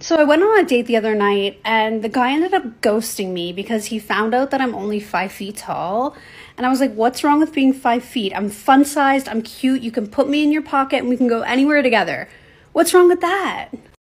So I went on a date the other night and the guy ended up ghosting me because he found out that I'm only 5 feet tall. And I was like, what's wrong with being 5 feet? I'm fun sized, I'm cute, you can put me in your pocket and we can go anywhere together. What's wrong with that?